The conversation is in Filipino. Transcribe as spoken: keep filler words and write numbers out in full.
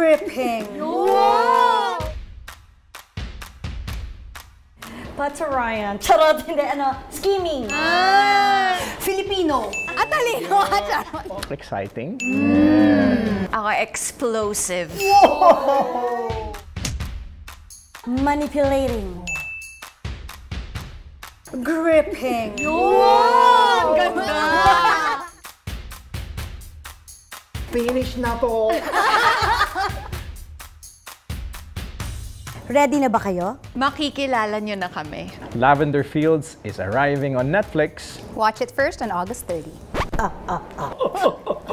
Gripping. Wow! Patarayan. Charot, hindi, ano, scheming. Ah. Filipino. At talino, at charot. Exciting. Mm. Ako, explosive. Whoa. Manipulating. Gripping. Wow! Ganda! Finish na to. Ready na ba kayo? Makikilala nyo na kami. Lavender Fields is arriving on Netflix. Watch it first on August thirtieth. Ah, ah, ah.